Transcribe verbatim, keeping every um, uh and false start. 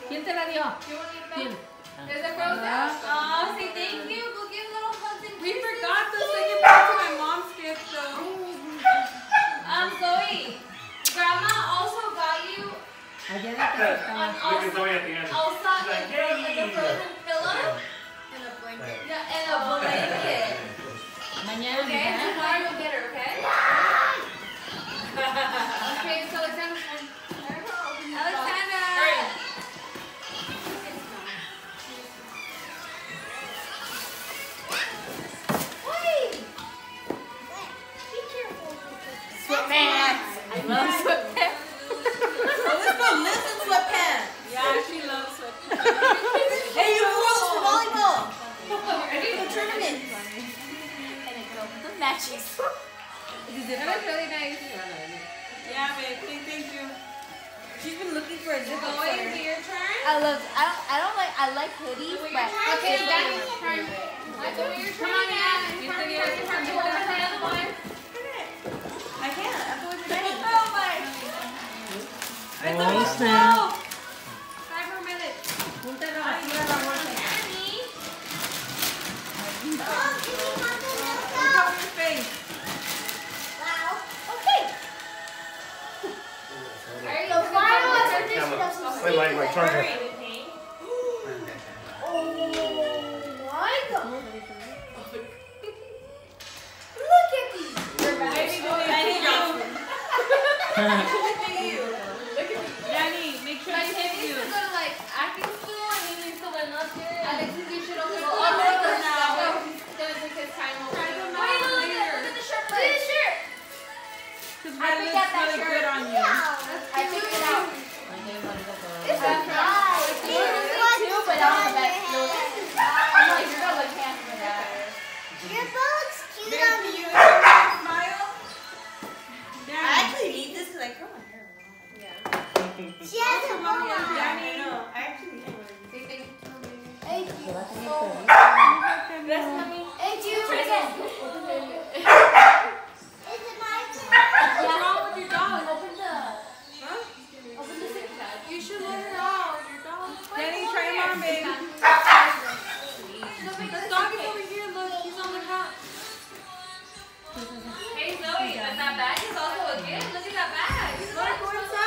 ¿Quién te la dio? ¿Quién? Is it frozen? Oh, say thank you. Go give little hugs and We kisses. forgot the second part to my mom's gift though. Um, Zoe, Grandma also got you Ayer era que estaba. an Elsa and the frozen pillow. And a blanket. Yeah, and a blanket. Mañana Okay, me da. tomorrow you'll get her, okay? Okay, so Alexander's turn. Alexander! Hurry. Sweatpants. I love sweatpants. Oh, this girl lives in sweatpants. Yeah, she loves sweatpants. Hey, you wore this for volleyball. Ready? For tournament. And it goes with the matches. That was really nice. Yeah, babe. Thank, thank you. She's been looking for a zip up Going sweater. to your turn. I love. I don't. I don't like. I like hoodies, but Okay, Danny's turn. I told you your turn. Come on, yeah. Your turn. Your turn. You hold the other one. I can't. I'm going to Benny. Oh my. I Oh, don't snap. know. Five more minutes. Júntalo así a la bolsa. Danny. Cover your face. Okay. Are you The final edition of some I like my charger. Oh my God! Look at these. Baby, go Benny ahead. Johnson. Look at you. Danny, make sure Like, you he hit needs you. to go to like acting school and he needs to win up there. Alexis, you should also go. Oh, Oh, no, no, no. no. He's gonna take his time over Try there. them Wait, out look later. at look at the shirt. Look at the shirt. Because I red picked looks out that really shirt. good on you. I picked it out. This is nice. This is what too, but I want the best look. I'm like, you're gonna look handsome for that. Your boat's cute Babe, on do me. you have a smile? I Danny. actually need this because I curl my hair a lot. Yeah. She has a bow on. Danny. I know. I actually need it. Say thank you to me. Thank you. Bless mommy. Thank you. Try Is again. it my turn? What's wrong with your dog? Open the, Huh? open the zip pad. You should let her out. Your dog. Danny, try him on, babe. The dog is over here. Look, he's on the couch. Hey Zoe, and that bag is also a gift. Look at that bag. Look, what's